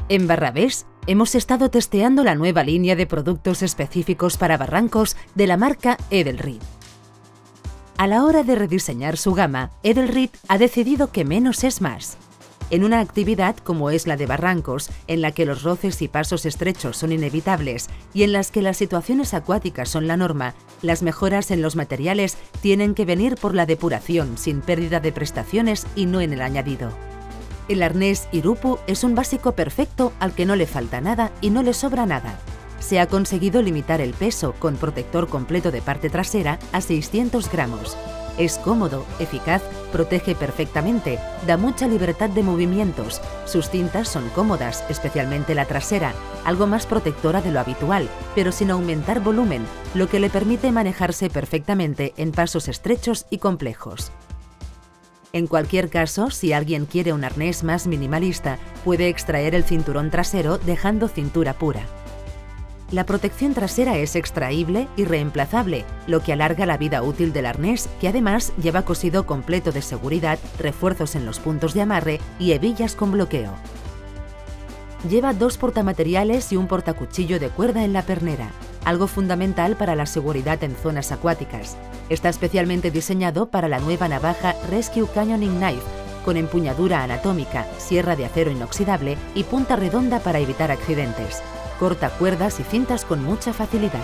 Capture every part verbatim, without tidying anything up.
En Barrabés hemos estado testeando la nueva línea de productos específicos para barrancos de la marca Edelrid. A la hora de rediseñar su gama, Edelrid ha decidido que menos es más. En una actividad como es la de barrancos, en la que los roces y pasos estrechos son inevitables y en las que las situaciones acuáticas son la norma, las mejoras en los materiales tienen que venir por la depuración sin pérdida de prestaciones y no en el añadido. El arnés Irupu es un básico perfecto al que no le falta nada y no le sobra nada. Se ha conseguido limitar el peso con protector completo de parte trasera a seiscientos gramos. Es cómodo, eficaz, protege perfectamente, da mucha libertad de movimientos. Sus cintas son cómodas, especialmente la trasera, algo más protectora de lo habitual, pero sin aumentar volumen, lo que le permite manejarse perfectamente en pasos estrechos y complejos. En cualquier caso, si alguien quiere un arnés más minimalista, puede extraer el cinturón trasero dejando cintura pura. La protección trasera es extraíble y reemplazable, lo que alarga la vida útil del arnés, que además lleva cosido completo de seguridad, refuerzos en los puntos de amarre y hebillas con bloqueo. Lleva dos portamateriales y un portacuchillo de cuerda en la pernera, algo fundamental para la seguridad en zonas acuáticas. Está especialmente diseñado para la nueva navaja Rescue Canyoning Knife, con empuñadura anatómica, sierra de acero inoxidable y punta redonda para evitar accidentes. Corta cuerdas y cintas con mucha facilidad.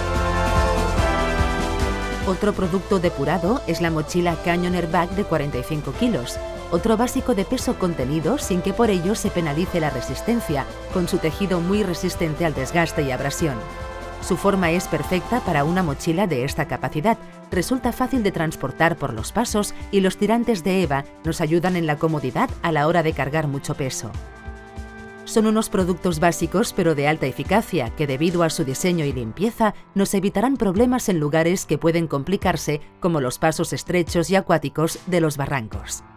Otro producto depurado es la mochila Canyoner Bag de cuarenta y cinco kilos, otro básico de peso contenido sin que por ello se penalice la resistencia, con su tejido muy resistente al desgaste y abrasión. Su forma es perfecta para una mochila de esta capacidad, resulta fácil de transportar por los pasos y los tirantes de EVA nos ayudan en la comodidad a la hora de cargar mucho peso. Son unos productos básicos pero de alta eficacia que, debido a su diseño y limpieza, nos evitarán problemas en lugares que pueden complicarse, como los pasos estrechos y acuáticos de los barrancos.